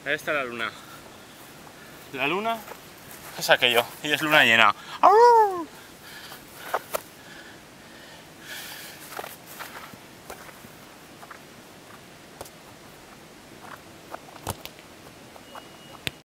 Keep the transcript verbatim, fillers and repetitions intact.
Ahí está la luna. La luna es aquello, y es luna llena. ¡Au!